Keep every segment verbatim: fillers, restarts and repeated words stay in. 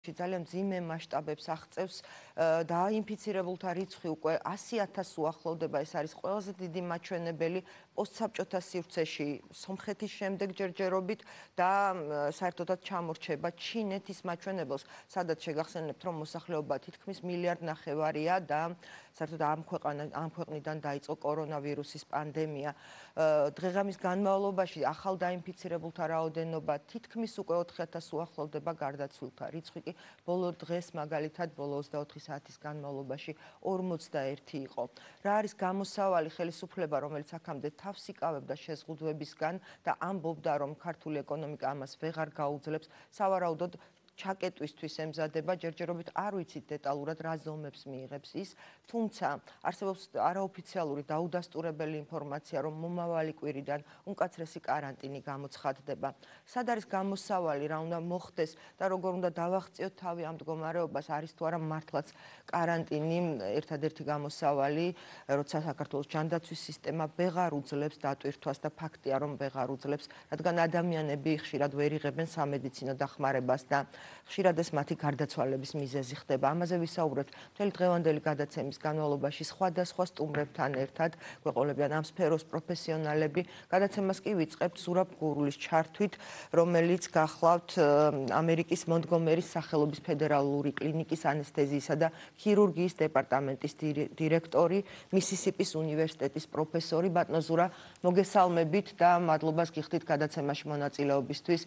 ძალიან მძიმე მასშტაბებს აღწევს დაინფიცირებულთა რიცხვი უკვე ასი ათასს უახლოვდება. ეს არის ყველაზე დიდი მაჩვენებელი პოსტსაბჭოთა სივრცეში სომხეთის შემდეგ ჯერჯერობით და საერთოდაც ჩამორჩება ჩინეთის მაჩვენებელს, სადაც შეგახსენებთ, რომ მოსახლეობა თითქმის მილიარდ ნახევარია და საერთოდ ამ ქვეყანა ამ ქვეყნიდან დაიწყო კორონავირუსის პანდემია. დღე-ღამის განმავლობაში ახალ დაინფიცირებულთა რაოდენობა თითქმის უკვე ოთხი ათასს უახლოვდება, გარდაცვლილთა რიცხვი კი ბოლო დღეს მაგალითად ბოლო ოცდაოთხი საათის განმავლობაში ორმოცდაერთი იყო. რა არის გამოსავალი ხელისუფლება, რომელიც აქამდე თავს იკავებდა შეზღუდვებისგან და ამბობდა, რომ ქართული ეკონომიკა ამას ვეღარ გაუძლებს, სავარაუდოდ ჩაკეტვისთვის ემზადება, ჯერჯერობით არ ვიცით დეტალურად რა ზომებს მიიღებს ის, თუმცა არსებობს არაოფიციალური დაუდასტურებელი ინფორმაცია, რომ მომავალი კვირიდან უმკაცრესი კარანტინი გამოცხადდება. სად არის გამოსავალი, რა უნდა მოხდეს და როგორ უნდა დავაღწიოთ თავი ამ მდგომარეობას, არის თუ არა მართლაც კარანტინი ერთადერთი გამოსავალი, როცა საქართველოს ჯანდაცვის სისტემა ვეღარ უძლებს დატვირთვას და ფაქტია, რომ ვეღარ უძლებს, რადგან ადამიანები ხშირად ვერ იღებენ სამედიცინო დახმარებას და ხშირად ეს მათი გარდაცვალების მიზეზი ხდება. ამაზე ვისაუბრებთ მთელი დღევანდელი გადაცემის განმავლობაში სხვადასხვა სტუმრებთან ერთად, გვეყოლებიან ამ სფეროს პროფესიონალები. გადაცემას კი ვიწყებთ ზურაბ გურულის ჩართვით, რომელიც გახლავთ ამერიკის მონტგომერის სახელობის ფედერალური კლინიკის ანესთეზიისა და ქირურგიის დეპარტამენტის დირექტორი, მისისიპის უნივერსიტეტის პროფესორი. ბატონო ზურა, მოგესალმებით და მადლობას გიხდით გადაცემაში მონაწილეობისთვის.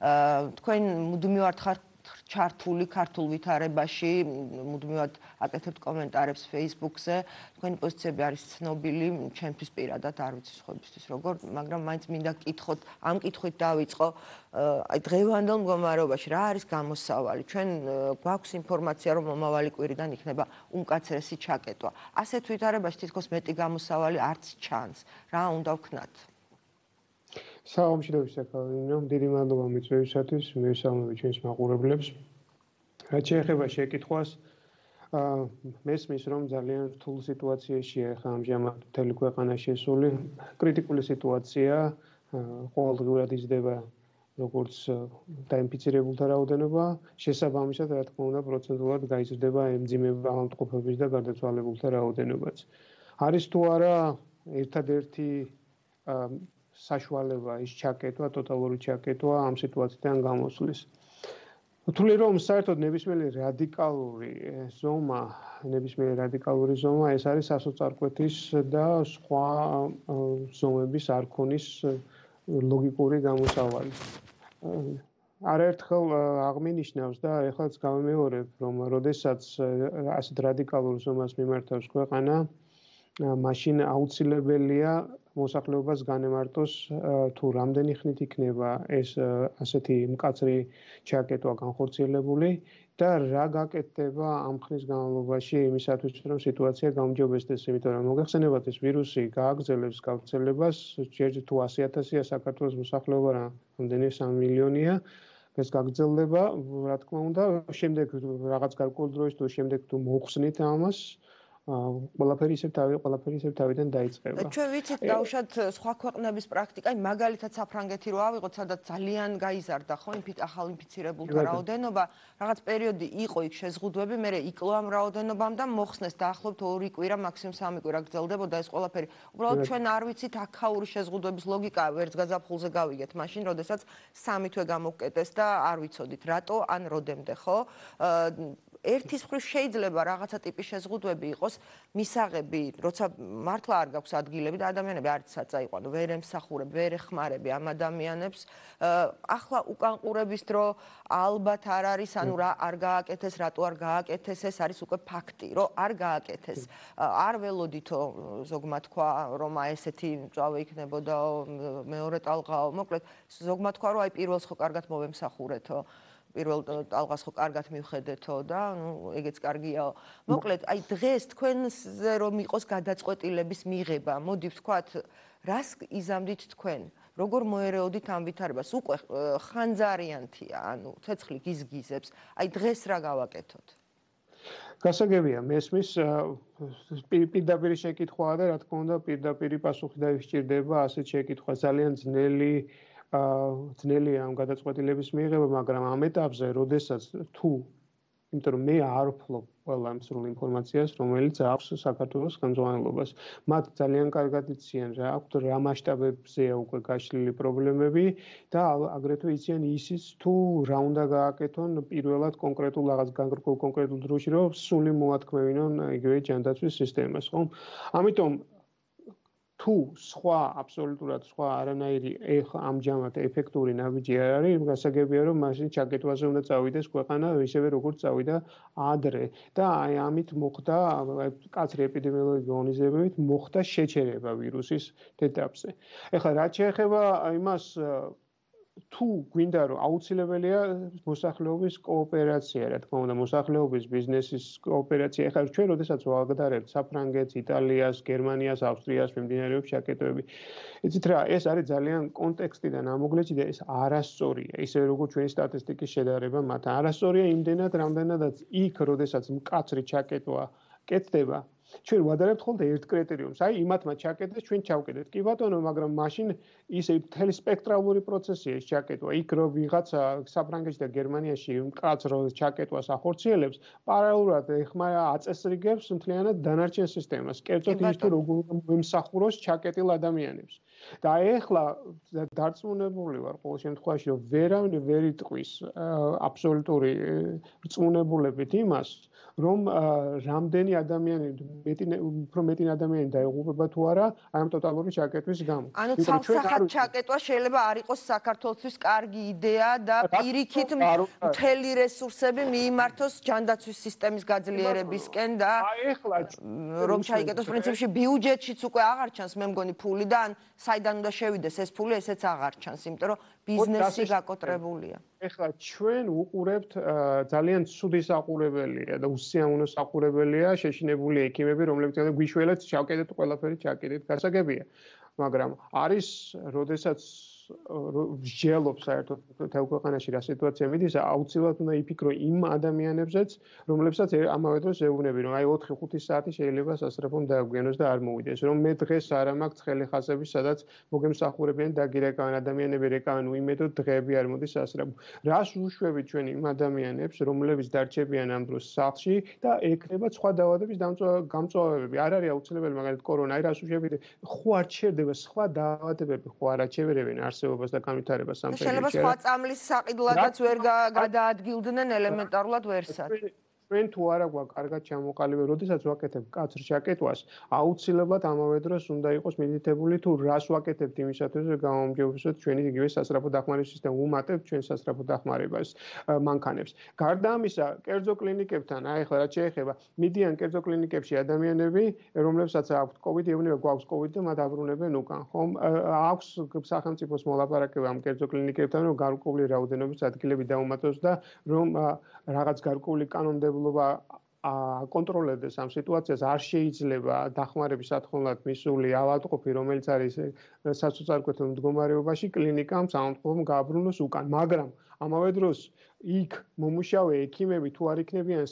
თქვენ მუდმივად ხართ ჩართული ქართულ ვითარებაში, მუდმივად აკეთებთ კომენტარებს Facebook-ზე. თქვენი პოზიციები არის ცნობილი, ჩემთვის პირადად არ ვიცი სხვებისთვის როგორ, მაგრამ მაინც მინდა გკითხოთ, ამ კითხვით დავიწყო. აი დღევანდელ მდგომარეობაში რა არის გამოსავალი? ჩვენ გვაქვს ინფორმაცია, რომ მომავალი კვირიდან იქნება უმკაცრესი ჩაკეტვა. ასეთ ვითარებაში თითქოს მეტი გამოსავალი არც ჩანს. რა უნდა ვქნათ? საუბრობთ საკავინო, დიდი მადლობა მიწვევისათვის, მივესალმები ჩვენს მაყურებლებს. რაც შეეხება შეკითხვას, მესმის, რომ ძალიან რთულ სიტუაციაშია ახლა ამჟამად მთელი ქვეყანა შესული. კრიტიკული სიტუაცია, ყოველდღიურად იზრდება როგორც დაინფიცირებულთა რაოდენობა, შესაბამისად, რა თქმა უნდა, პროცენტულად გაიზრდება მძიმე ავადმყოფების და გარდაცვალებულთა რაოდენობაც. არის თუ არა ერთადერთი საშუალება ის ჩაკეტვა, ტოტალური ჩაკეტვა ამ სიტუაციიდან გამოსვლის. თვლი რომ საერთოდ ნებისმიერი რადიკალური ზომა, ნებისმიერი რადიკალური ზომა ეს არის სასოწარკვეთის და სხვა ზომების არ ქონის ლოგიკური გამოსავალი. არაერთხელ აღმინიშნავს და ეხლაც გავიმეორებ, რომ როდესაც ასეთ რადიკალურ ზომას მიმართავს ქვეყანა, მაშინ აუცილებელია მოსახლეობას განემარტოს თუ რამდენი ხნით იქნება ეს ასეთი მკაცრი ჩაკეტვა განხორციელებული და რა გაკეთდება ამ ხნის განმავლობაში იმისათვის, რომ სიტუაცია გაუმჯობესდეს, იმიტომ რომ მოგეხსენებათ ეს ვირუსი გააგრძელებს გავრცელებას, ჯერ თუ ასი ათასია საქართველოს მოსახლეობა რამდენი სამი მილიონია, ეს გაგრძელდება, რა თქმა უნდა, შემდეგ რაღაც გარკვეულ დროის თუ შემდეგ თუ მოხსნით ამას ყველაფერი ისევ თავი ყველაფერი ისევ თავიდან დაიწყება. ჩვენ ვიცით დავუშვათ სხვა ქვეყნების პრაქტიკა, მაგალითად საფრანგეთი რო ავიღოთ, სადაც ძალიან გაიზარდა ხო ახალ ინფიცირებულთა რაოდენობა, რაღაც პერიოდი იყო იქ შეზღუდვები, მერე იკლო ამ რაოდენობამ და მოხსნეს დაახლოებით ორი კვირა, მაქსიმუმ სამი კვირა გრძელდებოდა ეს ყველაფერი. უბრალოდ ჩვენ არ ვიცით აქაური შეზღუდვების ლოგიკა, ვერც გაზაფხულზე გავიგეთ, მაშინ როდესაც სამი თვე გამოვკეტეს და არ ვიცოდით რატო ან როდემდე, ხო? ერთის მხრივ შეიძლება რაღაცა ტიპის შეზღუდვები იყოს მისაღები, როცა მართლა არ გაქვს ადგილები და ადამიანები არც საწაიყვანო, ვერ ემსახურებ, ვერ ეხმარები ამ ადამიანებს. ახლა უკანყურების დრო ალბათ არ არის, ანუ რა არ გააკეთეს, რატო არ გააკეთეს, ეს არის უკვე ფაქტი, რომ არ გააკეთეს. არ ველოდითო ზოგმა თქვა, რომ აი ესეთი მწვავე იქნებოდა მეორე ტალღაო, მოკლედ ზოგმა თქვა, რომ აი პირველს ხო კარგად მოვემსახურეთო. პირველ ტალღას ხო კარგად მივხედეთო და ნუ ეგეც კარგიაო. მოკლედ, აი დღეს თქვენზე რომ იყოს გადაწყვეტილების მიღება, მოდი ვთქვათ, რას იზამთრით თქვენ? როგორ მოერეოდით ამ ვითარებას? უკვე ხანძარიანთია, ანუ ცეცხლი გიზგიზებს. აი დღეს რა გავაკეთოთ? გასაგებია, მესმის პირდაპირ შეკითხვაა და რა თქმა უნდა, პირდაპირ პასუხი დაისჭირდება ასეთ შეკითხვა ძალიან ძნელი ძნელია ამ გადაწყვეტილების მიღება, მაგრამ ამ ეტაპზე, როდესაც თუ იმიტომ რომ მე არ ვფლობ ყველა ამ სრულ ინფორმაციას, რომელიც აქვს საქართველოს ხელმძღვანელობას. მათ ძალიან კარგად იციან რა აქვთ, რა მასშტაბებზეა უკვე გაშლილი პრობლემები და აგრეთვე იციან ისიც თუ რა უნდა გააკეთონ პირველად კონკრეტულ რაღაც კონკრეტულ დროში, რომ სული მოათქმევინონ იგივე ჯანდაცვის სისტემას, ხო? ამიტომ თუ სხვა აბსოლუტურად სხვა არანაირი ამჯამად ეფექტური ნაბიჯი არ არის, გასაგებია რომ მაშინ ჩაკეტვაზე უნდა წავიდეს ქვეყანა ისევე როგორც წავიდა ადრე და აი ამით მოხდა კაცრი ეპიდემიოლოგიური ღონისძიებებით მოხდა შეჩერება ვირუსის ეტაპზე. ეხლა რაც შეეხება იმას თუ გვინდა რომ აუცილებელია მოსახლეობის კოოპერაცია, რა თქმა უნდა, მოსახლეობის ბიზნესის კოოპერაცია. ეხლა ჩვენ როდესაც ვაგდარებთ საფრანგეთს, იტალიას, გერმანიას, ავსტრიას მიმდინარეობს ჩაკეტვები. იცით რა, ეს არის ძალიან კონტექსტიდან ამოგლეჭი და ეს არასწორია. ისე როგორც ჩვენი სტატისტიკის შედარება მათ არასწორია იმდენად, რამდენადაც იქ, როდესაც მკაცრი ჩაკეტვა კეთდება, ჩვენ ვადარებთ ხოლმე ერთ კრიტერიუმს. აი, იმათმა ჩაკეტეს, ჩვენ ჩავკეტეთ. კი ბატონო, მაგრამ მაშინ ისე მთელი სპექტრალური პროცესია ეს ჩაკეტვა. იქ რო ვიღაცა საფრანგეთში და გერმანიაში მკაცრ ჩაკეტვას ახორციელებს, პარალელურად ეხმა აწესრიგებს მთლიანად დანარჩენ სისტემას. კერძოდ ის თუ როგორ მომსახუროს ჩაკეტილ ადამიანებს. და ეხლა დარწმუნებული ვარ ყოველ შემთხვევაში, რომ ვერავინ ვერ იტყვის აბსოლუტური რწმუნებულებით იმას, რომ რამდენი ადამიანი მეტი უფრო მეტი ადამიანი დაიღუპება თუ არა აი ამ ტოტალური ჩაკეტვის გამო. ანუ ცალსახად ჩაკეტვა შეიძლება არ იყოს საქართველოსთვის კარგი იდეა და პირიქით მთელი რესურსები მიიმართოს ჯანდაცვის სისტემის გაძლიერებისკენ და რომ ჩაიკეტოს პრინციპში ბიუჯეტშიც უკვე აღარ ჩანს მე მგონი ფული და ან საიდან უნდა შევიდეს ეს ფული ესეც აღარ ჩანს, იმიტომ რომ ბიზნესი გაკოტრებულია. ეხლა ჩვენ უყურებთ ძალიან ცუდი საყურებელია და უსიამოვნო საყურებელია შეშინებული ექიმები, რომლებიც გვიშველეთ ჩავკეტეთ ყველაფერი ჩაკეტეთ, გასაგებია. მაგრამ არის, როდესაც ვსჯელობ საერთოდ მთელ ქვეყანაში რა სიტუაცია მიდის, აუცილებლად უნდა იფიქრო იმ ადამიანებზეც, რომლებსაც ამავე დროს ეუბნები, რომ აი ოთხი ხუთი საათი შეიძლება სასწრაფომ დაგვიანოს და არ მოვიდეს. რომ მე დღეს არ ამაქვს ცხელი ხაზები, სადაც მოგემსახურებიან დაგირეკავენ ადამიანები, რეკავენ უიმედოდ დღეები არ მოდის სასწრაფო. რას უშვებით ჩვენ იმ ადამიანებს, რომლებიც დარჩებიან ამ დროს სახლში და ექნებათ სხვა დაავადების გამწვავებები. არ არის აუცილებელი მაგალითად კორონა, აი რას უშვებით, ხო არ ჩერდება სხვა დაავადებები, ხო არ აჩევერებენ არსებობას და განვითარებას სამყაროში. შეიძლება სხვა წამლის საყიდლადაც ვერ გადაადგილდნენ ელემენტარულად ვერსად. ჩვენ თუ არა გვაქვს კარგად ჩამოყალიბებული, როდესაც ვაკეთებ კაცრ ჩაკეტვას, აუცილებლად ამავე დროს უნდა იყოს მითითებული თუ რას ვაკეთებთ იმისათვის, რომ გამომჯობესოთ ჩვენი იგივე სასწრაფო დახმარების სისტემა, ვუმატებთ ჩვენ სასწრაფო დახმარებას მანქანებს. გარდა ამისა, კერძო კლინიკებთან, აი ახლა რაც შეეხება, მიდიან კერძო კლინიკებში ადამიანები, რომლებსაც აქვთ COVID, ეუბნება გვაქვს COVID და მათ აბრუნებენ უკან, ხომ? აქვს სახელმწიფოს მოლაპარაკება ამ კერძო კლინიკებთან, რომ გარკვეული რაოდენობის ადგილები დაუმატოს და რომ რაღაც გარკვეული კანონმდებლობა აკონტროლებდეს ამ სიტუაციას, არ შეიძლება დახმარების სათხოვნად მისული ავადმყოფი, რომელიც არის საცუცარკვეთილ მდგომარეობაში, კლინიკამ სამომწყობლომ გააბრუნოს უკან, მაგრამ ამავე დროს იქ მომუშავე ექიმები თუ არ იქნებიან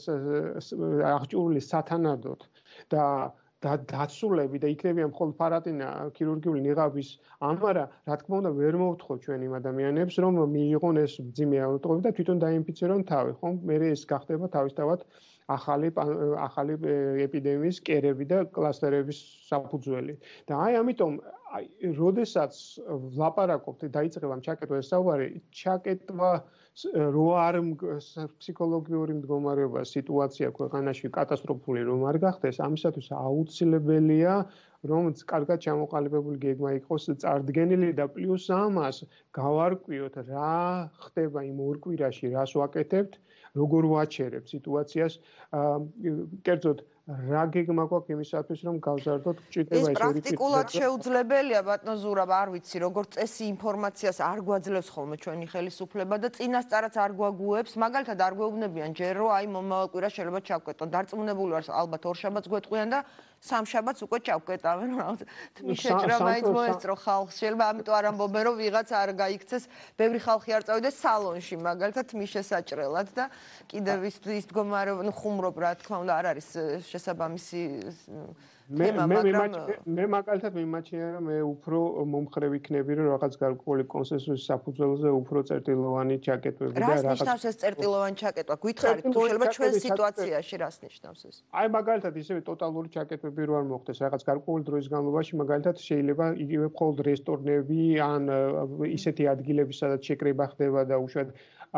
აღჭურვილი სათანადოდ და და დაცულები და იქნებიან მხოლოდ ფარატინა ქირურგიული ნიღაბის ამარა, რა თქმა უნდა, ვერ მოვთხოვ ჩვენ იმ ადამიანებს, რომ მიიღონ ეს მძიმე ავადმყოფობა და თვითონ დაინფიცირონ თავი, ხომ? მე ეს გახდება თავისთავად ახალი ახალი ეპიდემიის კერები და კლასტერების საფუძველი. და აი ამიტომ აი როდესაც ვლაპარაკობთ, დაიწყება ჩაკეტვა საუბარი, ჩაკეტვა რო არ ფსიქოლოგიური მდგომარეობა სიტუაცია ქვეყანაში კატასტროფული რომ არ გახდეს, ამისათვის აუცილებელია რომ კარგად ჩამოყალიბებული გეგმა იყოს წარდგენილი და პლუს ამას გავარკვიოთ რა ხდება იმ ორ კვირაში, რას ვაკეთებთ, როგორ ვაჩერებთ სიტუაციას, კერძოდ რა გეგმა გვაქვს იმისათვის რომ გავზარდოთ ჭირდება ეს პრაქტიკულად შეუძლებელია ბატონო ზურაბ, არ ვიცი როგორ წესი ინფორმაციას არ გვაძლევს ხოლმე ჩვენი ხელისუფლება და წინასწარაც არ გვაგუებს, მაგალითად არ გვეუბნებიან ჯერ რომ აი მომავალ კვირას შეიძლება ჩავკეტოთ. დარწმუნებული ვარ ალბათ ორ შაბათს გვეტყვიან და სამ შაბათს უკვე ჩავკეტავენ, რაღაც თმიშეჭრა მაინც მოესწრო ხალხს. შეიძლება ამიტომ არ ამბობენ რომ ვიღაც არ გაიქცეს, ბევრი ხალხი არ წავიდეს სალონში მაგალითად თმიშესაჭრელად და კიდევ ის ის მდგომარეობა, ნუ ხუმრობ რა თქმა უნდა არ არის შესაბამისი თემა, მაგრამ მე მაგალითად მიმაჩნია რომ მე უფრო მომხრე ვიქნები რომ რაღაც გარკვეული კონსენსუსის საფუძველზე უფრო წერტილოვანი ჩაკეტვები და რაღაც რას ნიშნავს ეს წერტილოვანი ჩაკეტვა? გითხარით თუ შეიძლება ჩვენ სიტუაციაში რას ნიშნავს ეს? აი მაგალითად ისევე ტოტალური ჩაკეტვები რო არ მოხდეს რაღაც გარკვეული დროის განმავლობაში მაგალითად შეიძლება იგივე მხოლოდ რესტორნები ან ისეთი ადგილები სადაც შეკრება ხდება და უშუალოდ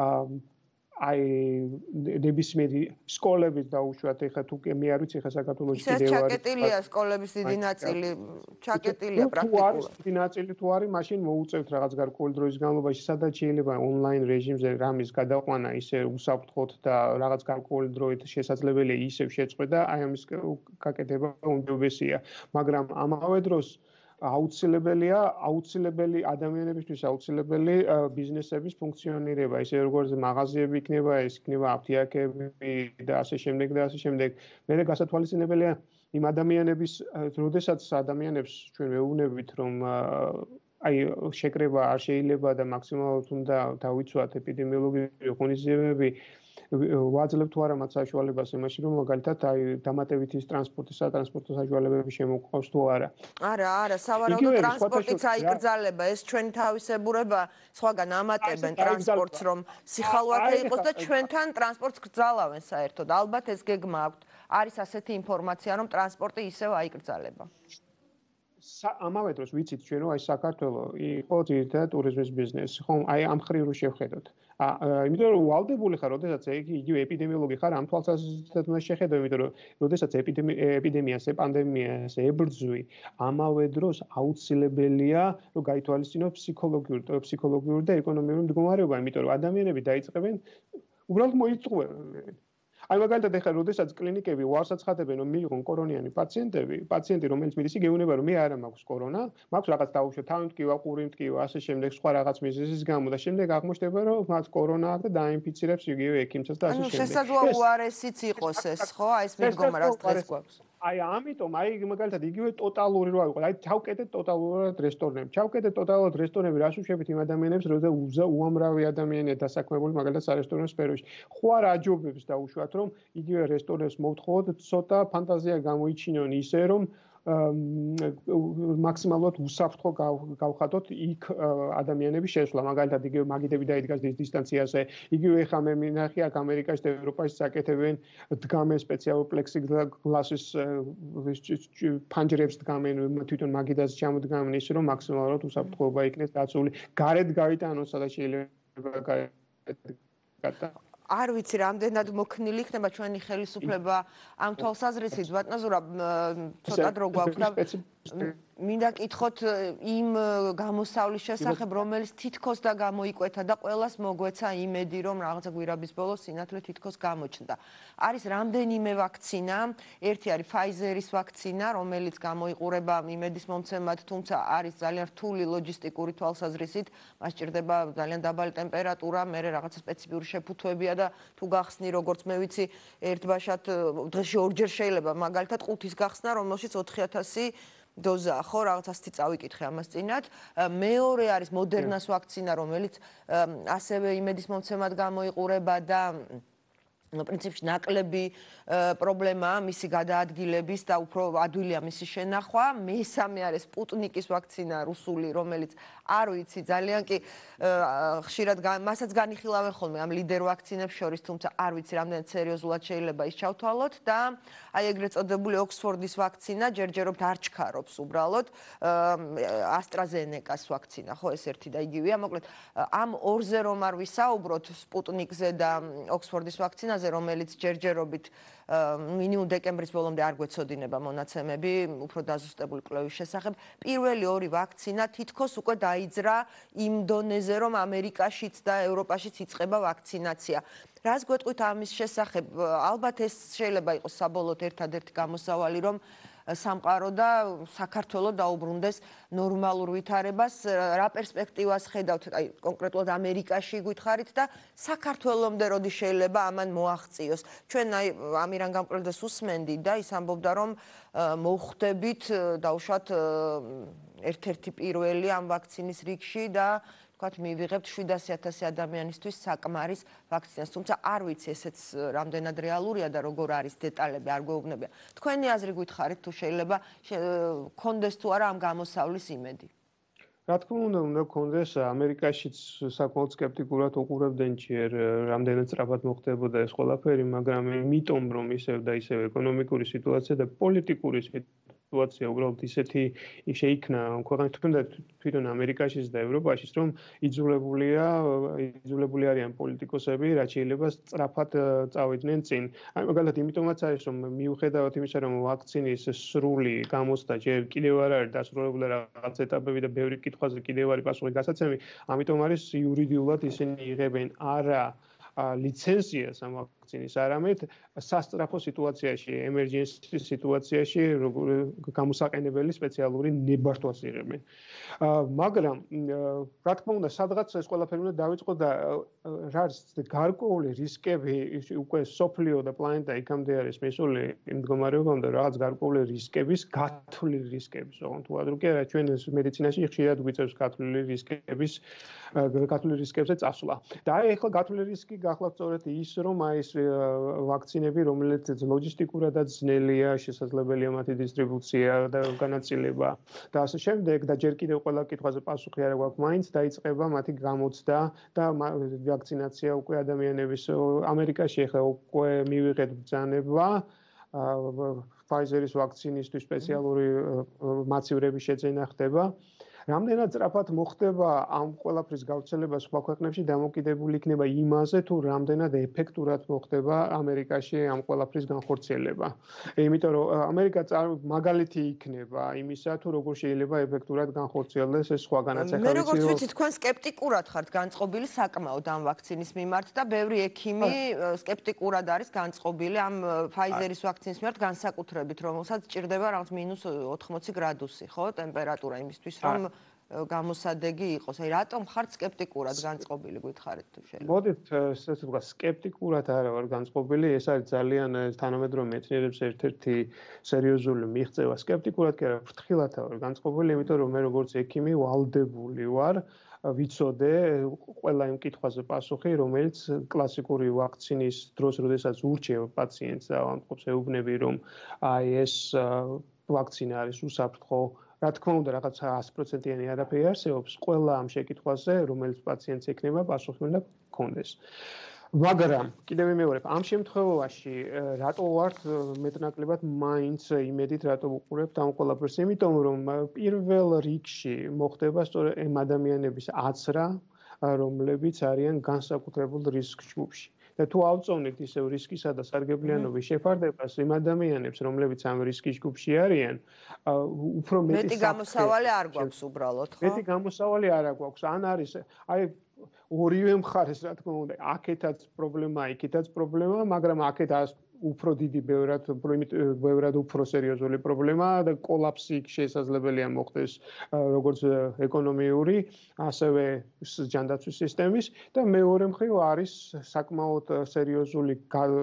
აი ნებისმიერი სკოლების დაუშვათ ეხლა თუ მე არ ვიცი ეხლა საქართველოში კიდევ არის ჩაკეტილია სკოლების დიდი ნაწილი ჩაკეტილია პრაქტიკულად დიდი ნაწილი თუ არის მაშინ მოუწევთ რაღაც გარკვეული დროის განმავლობაში სადაც შეიძლება ონლაინ რეჟიმზე რამის გადაყვანა ისე უსაფრთხოდ და რაღაც გარკვეული დროით შესაძლებელია ისევ შეწყვეტა აი ამის გაკეთება უმჯობესია მაგრამ ამავე დროს აუცილებელია აუცილებელი ადამიანებისთვის აუცილებელი ბიზნესების ფუნქციონირება ისე როგორც მაღაზიები იქნება ეს იქნება აფთიაქები და ასე შემდეგ და ასე შემდეგ მე გასათვალისწინებელია იმ ადამიანების როდესაც ადამიანებს ჩვენ ვეუბნებით რომ აი შეკრება არ შეიძლება და მაქსიმალურად უნდა დავიცვათ ეპიდემიოლოგიური ღონისძიებები ვაძლევთ თუ არა მათ საშუალებას იმაში რომ მაგალითად აი დამატებითი ტრანსპორტის სატრანსპორტო საშუალებები შემოყვავს თუ არა. არა, არა, სავარაუდო ტრანსპორტიც აიკრძალება, ეს ჩვენი თავისებურება, სხვაგან ამატებენ ტრანსპორტს რომ სიხალვათე იყოს და ჩვენთან ტრანსპორტს გრძალავენ საერთოდ. ალბათ ეს გეგმა აქვთ. არის ასეთი ინფორმაცია რომ ტრანსპორტი ისევ აიკრძალება. ამავე დროს ვიცით ჩვენ რომ აი საქართველოს იყო ძირითადად ტურიზმის ბიზნესი, ხო? აი ამ ხრივ რო შევხედოთ. იმიტომ რომ ვალდებული ხარ, როდესაც იგივე ეპიდემიოლოგი ხარ, ამ თვალსაზრისით უნდა შეხედო, იმიტომ რომ როდესაც ეპიდემიას, პანდემიას, ებრძვი, ამავე დროს აუცილებელია, რომ გაითვალისწინო ფსიქოლოგიურ, ფსიქოლოგიურ და ეკონომიკური მდგომარეობა, იმიტომ რომ ადამიანები დაიწყებენ უბრალოდ მოიწყვევენ. აი მაგალითად ეხლა როდესაც კლინიკები უარსაც ხდებენ რომ მიიღონ კორონიანი პაციენტები, პაციენტი რომელიც მიდის იგეუნება რომ მე არა მაქვს კორონა, მაქვს რაღაც დაუშვათ თავი მტკივა, ყური მტკივა, ასე შემდეგ სხვა რაღაც მიზეზის გამო და შემდეგ აღმოჩნდება რომ მას კორონა აქვს და დაინფიცირებს იგივე ექიმსაც და ასე შემდეგ. ანუ შესაძლოა უარესიც იყოს ეს, ხო? აი ეს მიდგომა რაც დღეს გვაქვს. აი ამიტომ აი მაგალითად იგივე ტოტალური რო ავიღოთ, აი ჩავკეტეთ ტოტალურად რესტორნები. ჩავკეტეთ ტოტალურად რესტორნები, რას უშვებით იმ ადამიანებს, როცა უამრავი ადამიანია დასაქმებული მაგალითად სარესტორნო სფეროში. ხო არ აჯობებს დაუშვათ რომ იგივე რესტორნებს მოვთხოვოთ, ცოტა ფანტაზია გამოიჩინონ ისე რომ მაქსიმალურად უსაფრთხო გავხადოთ იქ ადამიანების შესვლა. მაგალითად იგივე მაგიდები დაიდგას დისტანციაზე. იგივე ხა მე მინახე აქ ამერიკაში და ევროპაში საკეთებენ დგამენ სპეციალურ პლექსიგლასის ფანჯრებს დგამენ თვითონ მაგიდაზე ჩამოდგამენ ისე რომ მაქსიმალურად უსაფრთხოება იქნეს დაცული. გარეთ გავიტანონ სადაც შეიძლება გარეთ არ ვიცი რამდენად მოქნილი იქნება ჩვენი ხელისუფლება ამ თვალსაზრისით ბატონო ზურაბ ცოტა დრო გვაქვს და მინდა კითხოთ იმ გამოსავლის შესახებ რომელიც თითქოს და გამოიკვეთა და ყველას მოგვეცა იმედი რომ რაღაცა გვირაბის ბოლოს სინათლე თითქოს გამოჩნდა. არის რამდენიმე ვაქცინა, ერთი არის Pfizer-ის ვაქცინა, რომელიც გამოიყურება იმედის მომცემად, თუმცა არის ძალიან რთული ლოჯისტიკური თვალსაზრისით, მას ჭირდება ძალიან დაბალი ტემპერატურა, მერე რაღაცა სპეციფიური შეფუთვებია და თუ გახსნი როგორც მე ვიცი ერთბაშად დღეში ორჯერ შეიძლება მაგალითად ყუთის გახსნა რომელშიც ოთხი ათასი დოზა ხო რაღაც ასეთი წავიკითხე ამას წინათ. მეორე არის მოდერნას ვაქცინა რომელიც ასევე იმედის მომცემად გამოიყურება და პრინციპში ნაკლები პრობლემაა მისი გადაადგილების და უფრო ადვილია მისი შენახვა. მესამე არის სპუტნიკის ვაქცინა რუსული, რომელიც არ ვიცი ძალიან კი ხშირად მასაც განიხილავენ ხოლმე ამ ლიდერ ვაქცინებს შორის, თუმცა არ ვიცი რამდენად სერიოზულად შეიძლება ის ჩავთვალოთ და აი ეგრეთ წოდებული ოქსფორდის ვაქცინა ჯერჯერობით არ ჩქარობს უბრალოდ ასტრაზენეკას ვაქცინა, ხო ეს ერთი და იგივეა. მოკლედ ამ ორზე რომ არ ვისაუბროთ სპუტნიკზე და ოქსფორდის ვაქცინაზე რომელიც ჯერჯერობით მინიმუმ დეკემბრის ბოლომდე არ გვეცოდინება მონაცემები უფრო დაზუსტებული კვლევის შესახებ. პირველი ორი ვაქცინა თითქოს უკვე დაიძრა იმ დონეზე, რომ ამერიკაშიც და ევროპაშიც იწყება ვაქცინაცია. რას გვეტყვით ამის შესახებ? ალბათ ეს შეიძლება იყოს საბოლოოდ ერთადერთი გამოსავალი, რომ სამყარო და საქართველო დაუბრუნდეს ნორმალურ ვითარებას, რა პერსპექტივას ხედავთ, აი კონკრეტულად ამერიკაში გითხარით და საქართველომდე როდი შეიძლება ამან მოაღწიოს. ჩვენ აი ამირან გამყრელდეს უსმენდი და ის ამბობდა რომ მოხვდებით დაუშვათ ერთ-ერთი პირველი ამ ვაქცინის რიგში და თქვათ მივიღებთ შვიდასი ათასი ადამიანისთვის საკმარის ვაქცინას, თუმცა არ ვიცი ესეც რამდენად რეალურია და როგორ არის დეტალები არ გვეუბნებია. თქვენი აზრი გითხარით თუ შეიძლება გქონდეს თუ არა ამ გამოსავლის იმედი? რა თქმა უნდა, უნდა გქონდეს. ამერიკაშიც საკმაოდ სკეპტიკურად უყურებდნენ ჯერ რამდენად სწრაფად მოხდებოდა ეს ყველაფერი, მაგრამ იმიტომ რომ ისევ და ისევ ეკონომიკური სიტუაცია და პოლიტიკური სიტუაცია უბრალოდ ისეთი შეიქმნა ქვეყანაში თვითონ ამერიკაშიც და ევროპაშიც, რომ იძულებულია იძულებული არიან პოლიტიკოსები, რაც შეიძლება სწრაფად წავიდნენ წინ. აი მაგალითად იმიტომაც არის, რომ მიუხედავად იმისა, რომ ვაქცინის სრული გამოცდა ჯერ კიდევ არ არის დასრულებული რაღაც ეტაპები და ბევრი კითხვაზე კიდევ არის პასუხი გასაცემი, ამიტომ არის იურიდიულად ისინი იღებენ არა ლიცენზიას ამ ვაქცინის, არამედ სასწრაფო სიტუაციაში, ემერჯენსი სიტუაციაში გამოსაყენებელი სპეციალური ნებართვას იღებენ. მაგრამ რა თქმა უნდა, სადღაც ეს ყველაფერი უნდა დავიწყო და რაც გარკვეული რისკები უკვე სოფლიო და პლანეტა იქამდე არის მისული მდგომარეობამდე, რაღაც გარკვეული რისკების, გათვლილი რისკების, ოღონდ თუ ადრე კი არა, ჩვენ მედიცინაში ხშირად გვიწევს გათვლილი რისკების, გათვლილი რისკებზე წასვლა. და აი ახლა გათვლილი რისკი გახლავთ სწორედ ის, რომ აი ეს ვაქცინები, რომელიც ლოჯისტიკურადაც ძნელია, შესაძლებელია მათი დისტრიბუცია და განაწილება და ასე შემდეგ და ჯერ კიდევ ყველა კითხვაზე პასუხი არ გვაქვს, მაინც დაიწყება მათი გამოცდა და ვაქცინაცია უკვე ადამიანების ამერიკაში ახლა უკვე მივიღეთ ბრძანება Pfizer-ის ვაქცინისთვის სპეციალური მაცივრების შეძენა ხდება. რამდენად სწრაფად მოხდება ამ ყველაფრის გავრცელება სხვა ქვეყნებში დამოკიდებული იქნება იმაზე, თუ რამდენად ეფექტურად მოხდება ამერიკაში ამ ყველაფრის განხორციელება. იმიტომ რომ ამერიკა მაგალითი იქნება იმისა, თუ როგორ შეიძლება ეფექტურად განხორციელდეს ეს სხვა განაცემები. მე როგორც ვიცი, თქვენ სკეპტიკურად ხართ განწყობილი საკმაოდ ამ ვაქცინის მიმართ და ბევრი ექიმი სკეპტიკურად არის განწყობილი ამ Pfizer-ის ვაქცინის მიმართ, განსაკუთრებით, რომელსაც ჭირდება რაღაც მინუს ოთხმოცი გრადუსი, ხო, ტემპერატურა იმისთვის, რომ გამოსადეგი იყოს. აი რატომ ხართ სკეპტიკურად განწყობილი გითხარით თუ შეიძლება? მოდით, ესე ვთქვა, სკეპტიკურად არა ვარ განწყობილი, ეს არის ძალიან თანამედროვე მეცნიერებს ერთ-ერთი სერიოზული მიღწევა. სკეპტიკურად კი არა, ფრთხილად ვარ განწყობილი, იმიტომ რომ მე როგორც ექიმი ვალდებული ვარ ვიცოდე ყველა იმ კითხვაზე პასუხი, რომელიც კლასიკური ვაქცინის დროს, როდესაც ურჩევ პაციენტს და ამყოფს ეუბნები, რომ აი ეს ვაქცინა არის უსაფრთხო. რა თქმა უნდა, რაღაც ათი პროცენტიანი არაფერი არსებობს, ყველა ამ შეკითხვაზე, რომელიც პაციენტს ექნება, პასუხი უნდა გქონდეს. მაგრამ კიდევ ვიმეორებ, ამ შემთხვევაში რატო ვართ მეტნაკლებად მაინც იმედით, რატო ვუყურებთ ამ ყველაფერს? იმიტომ რომ პირველ რიგში მოხდება სწორედ ამ ადამიანების აცრა, რომლებიც არიან განსაკუთრებულ რისკ ჯგუფში. და თუ ავწოვნით ისევ რისკისა და სარგებლიანობის შეფარდებას იმ ადამიანებს, რომლებიც ამ რისკის ჯგუფში არიან, უფრო მეტი მეტი გამოსავალი არ გვაქვს უბრალოდ, ხო? მეტი გამოსავალი არ გვაქვს. ან არის აი ორივე მხარეს, რა თქმა უნდა, აქეთაც პრობლემა, იქეთაც პრობლემა, მაგრამ აქეთ უფრო დიდი ბევრად, ბევრად უფრო სერიოზული პრობლემა და კოლაფსი შესაძლებელია მოხდეს როგორც ეკონომიური, ასევე ჯანდაცვის სისტემის და მეორე მხრივ არის საკმაოდ სერიოზული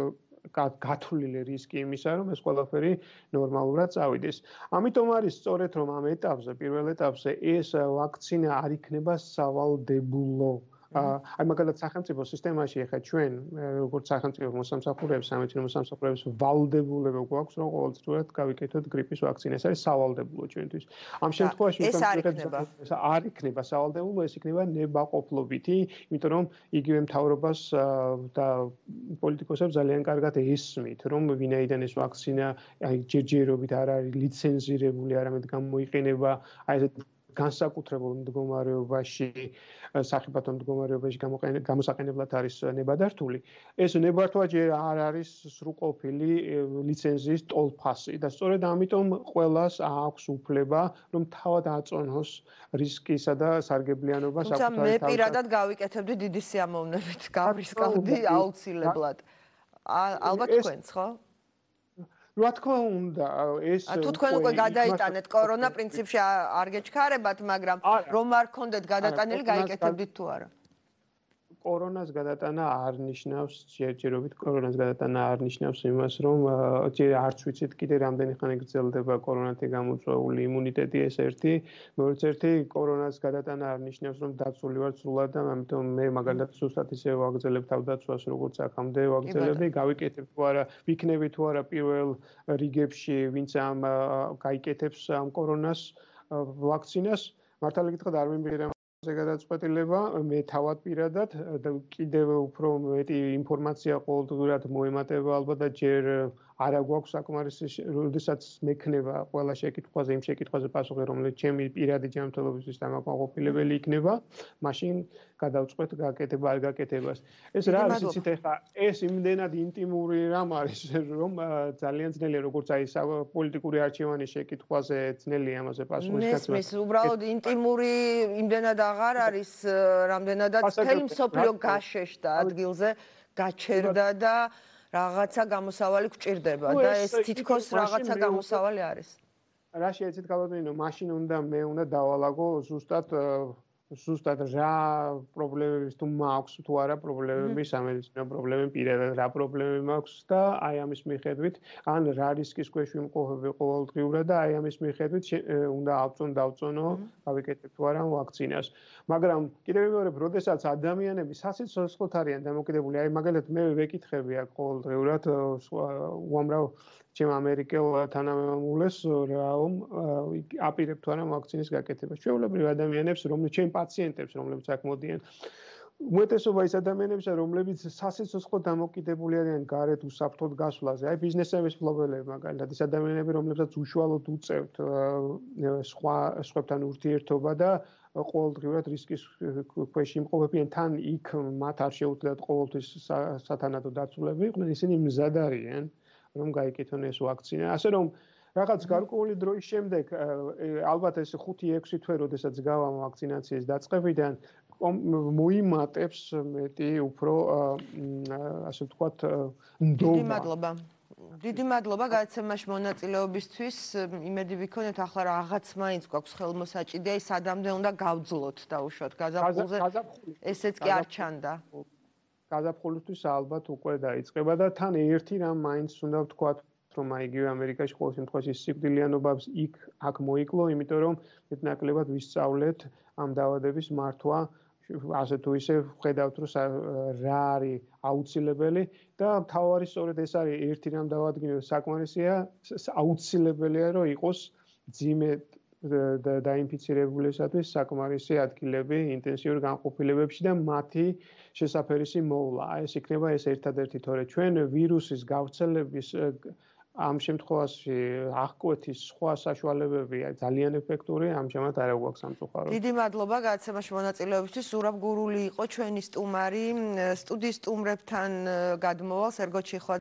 გათვლილი რისკი იმისა, რომ ეს ყველაფერი ნორმალურად წავიდეს. ამიტომ არის სწორედ რომ ამ ეტაპზე, პირველ ეტაპზე ეს ვაქცინა არ იქნება სავალდებულო. აი მაგალითად სახელმწიფო სისტემაში ახლა ჩვენ როგორც სახელმწიფო მოსამსახურეებს, სამედიცინო მოსამსახურეებს ვალდებულება გვაქვს, რომ ყოველწლიურად გავიკეთოთ გრიპის ვაქცინა. ეს არის სავალდებულო ჩვენთვის. ამ შემთხვევაში ეს არ იქნება. ეს არ იქნება სავალდებულო, ეს იქნება ნებაყოფლობითი, იმიტომ რომ იგივე მთავრობას და პოლიტიკოსებს ძალიან კარგად ესმით, რომ ვინაიდან ეს ვაქცინა აი ჯერჯერობით არ არის ლიცენზირებული, არამედ გამოიყენება აი ეს განსაკუთრებულ მდგომარეობაში, სახიფათო მდგომარეობაში გამოსაყენებლად არის ნებადართული. ეს ნებართვა ჯერ არ არის სრულყოფილი ლიცენზიის ტოლფასი და სწორედ ამიტომ ყველას აქვს უფლება, რომ თავად აწონოს რისკისა და სარგებლიანობა საკუთარი თავის. თუმცა მე პირადად გავიკეთებდი დიდი სიამოვნებით, გავრისკავდი აუცილებლად. ალბათ თქვენც, ხო? რა თქმა უნდა, ეს თუ თქვენ უკვე გადაიტანეთ კორონა, პრინციპში არ გეჩქარებათ, მაგრამ რომ არ გქონდეთ გადატანილი, გაიკეთებდით თუ არა? კორონას გადატანა არ ნიშნავს, ჯერჯერობით კორონას გადატანა არ ნიშნავს იმას, რომ ჯერ არც ვიცით კიდე რამდენი ხანი გრძელდება კორონათი გამოწვეული იმუნიტეტი ეს ერთი, მეორე ერთი კორონას გადატანა არ ნიშნავს, რომ დაცული ვარ სრულად და ამიტომ მე მაგალითად ზუსტად ისე ვაგრძელებ თავდაცვას, როგორც აქამდე ვაგრძელები, გავიკეთებ თუ არა, ვიქნები თუ არა პირველ რიგებში, ვინც ამ გაიკეთებს ამ კორონას ვაქცინას, მართალი გითხრათ არ მიმიღება გადაწყვეტილება, მე თავად პირადად კიდევ უფრო მეტი ინფორმაცია ყოველდღურად მოემატება ალბათ და ჯერ არა გვაქვს საკმარისი, როდესაც მექნება ყველა შეკითხვაზე, იმ შეკითხვაზე პასუხი, რომელიც ჩემი პირადი ჯანმრთელობისთვის დამაკმაყოფილებელი იქნება, მაშინ გადავწყვეტ გაკეთება არ გაკეთებას. ეს რა არის იცით ახლა, ეს იმდენად ინტიმური რამ არის, რომ ძალიან ძნელია როგორც აი პოლიტიკური არჩევანის შეკითხვაზე ძნელია ამაზე პასუხის გაცემა. მესმის, უბრალოდ ინტიმური იმდენად აღარ არის, რამდენადაც მთელი მსოფლიო გაშეშდა ადგილზე, გაჩერდა და რაღაცა გამოსავალი გვჭირდება და ეს თითქოს რაღაცა გამოსავალი არის. რა შეეცით გაბატონინო, მაშინ უნდა მე უნდა დავალაგო ზუსტად ზუსტად რა პრობლემების თუ მაქვს თუ არა პრობლემები, სამედიცინო პრობლემები, პირადად რა პრობლემები მაქვს და აი ამის მიხედვით, ან რა რისკის ქვეშ ვიმყოფები ყოველდღიურად და აი ამის მიხედვით უნდა ავწონ დავწონო, გავიკეთებ თუ არა ვაქცინას. მაგრამ კიდევ მეორე, როდესაც ადამიანები სასიცოცხლოდ არიან დამოკიდებული, აი მაგალითად მე ვეკითხები აქ ყოველდღიურად უამრავ ჩემ ამერიკელ თანამემამულეს რომ აპირებ თუ არა ვაქცინის გაკეთებას. ჩვეულებრივ ადამიანებს, რომლებიც ჩემ პაციენტებს, რომლებიც აქ მოდიან, უმეტესობა ის ადამიანებია, რომლებიც სასიცოცხლოდ დამოკიდებული არიან გარეთ უსაფრთხოდ გასვლაზე. აი ბიზნესების მფლობელები მაგალითად, ის ადამიანები, რომლებსაც უშუალოდ უწევთ სხვა სხვებთან ურთიერთობა და ყოველდღიურად რისკის ქვეშ იმყოფებიან, თან იქ მათ არ შეუძლიათ ყოველთვის სათანადო დაცულები იყვნენ, ისინი მზად არიან რომ გაიკეთონ ეს ვაქცინა. ასე რომ რაღაც გარკვეული დროის შემდეგ, ალბათ ეს ხუთი ექვსი თვე, როდესაც გავა ვაქცინაციის დაწყებიდან, მოიმატებს მეტი უფრო ასე ვთქვათ, ნდობა. დიდი მადლობა. დიდი მადლობა გადაცემაში მონაწილეობისთვის. იმედი ვიქონეთ, ახლა რაღაც მაინც გვაქვს ხელმოსაჭიდი, აი სადამდე უნდა გავძლოთ დაუშვათ გაზაფხულზე. ესეც კი არ ჩანდა. გაზაფხულისთვის ალბათ უკვე დაიწყება და თან ერთი რამ მაინც უნდა ვთქვათ, რომ აი იგივე ამერიკაში ყოველ შემთხვევაში სიკვდილიანობებს იქ აქ მოიკლო, იმიტომ რომ მეტნაკლებად ვისწავლეთ ამ დაავადების მართვა, ასე თუ ისე ვხედავთ, რომ რა არის აუცილებელი და მთავარი სწორედ ეს არის ერთი რამ დავადგინოთ, საკმარისია, აუცილებელია რომ იყოს ძიმე დაინფიცირებულისათვის საკმარისი ადგილები ინტენსიურ განყოფილებებში და მათი შესაფერისი მოვლა. ეს იქნება ეს ერთადერთი, თორე ჩვენ ვირუსის გავრცელების ამ შემთხვევაში აღკვეთის სხვა საშუალებები ძალიან ეფექტური, ამჟამად არ გვაქვს სამწუხაროდ. დიდი მადლობა გადაცემაში მონაწილეობისთვის. ზურაბ გურული იყო ჩვენი სტუმარი, სტუდიის სტუმრებთან გადმოვალს ერგოჩი